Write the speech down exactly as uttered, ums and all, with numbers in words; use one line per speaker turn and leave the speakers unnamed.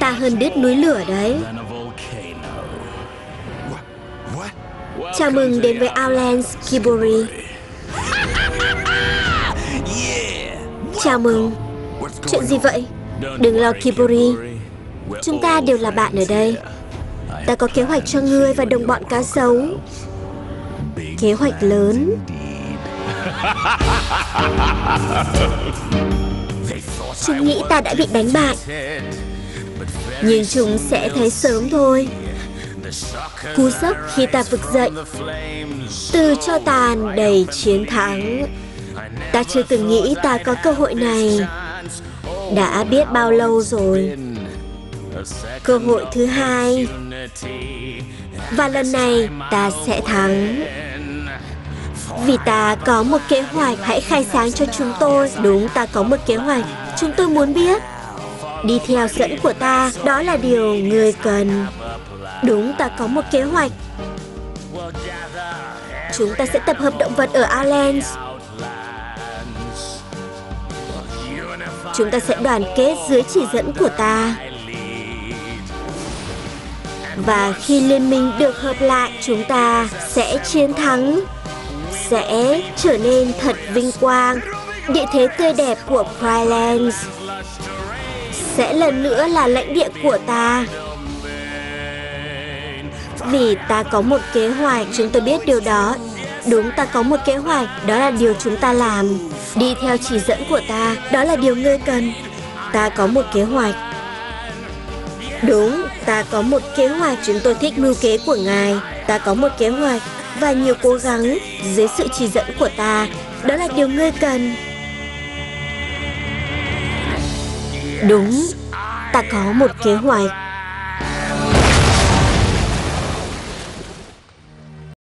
xa hơn đít núi lửa đấy. Chào mừng đến với Outlands Kiburi. Chào mừng. Chuyện gì vậy? Đừng lo Kiburi. Chúng ta đều là bạn ở đây. Ta có kế hoạch cho ngươi và đồng bọn cá sấu. Kế hoạch lớn. Chúng nghĩ ta đã bị đánh bại, nhưng chúng sẽ thấy sớm thôi. Cú sốc khi ta vực dậy từ tro tàn đầy chiến thắng. Ta chưa từng nghĩ ta có cơ hội này. Đã biết bao lâu rồi. Cơ hội thứ hai. Và lần này ta sẽ thắng. Vì ta có một kế hoạch. Hãy khai sáng cho chúng tôi. Đúng, ta có một kế hoạch. Chúng tôi muốn biết. Đi theo dẫn của ta. Đó là điều người cần. Đúng, ta có một kế hoạch. Chúng ta sẽ tập hợp động vật ở Outlands. Chúng ta sẽ đoàn kết dưới chỉ dẫn của ta. Và khi liên minh được hợp lại, chúng ta sẽ chiến thắng. Sẽ trở nên thật vinh quang. Địa thế tươi đẹp của Pridelands sẽ lần nữa là lãnh địa của ta. Vì ta có một kế hoạch. Chúng tôi biết điều đó. Đúng, ta có một kế hoạch. Đó là điều chúng ta làm. Đi theo chỉ dẫn của ta. Đó là điều ngươi cần. Ta có một kế hoạch. Đúng, ta có một kế hoạch. Chúng tôi thích mưu kế của ngài. Ta có một kế hoạch và nhiều cố gắng dưới sự chỉ dẫn của ta. Đó là điều ngươi cần. Đúng, ta có một kế hoạch.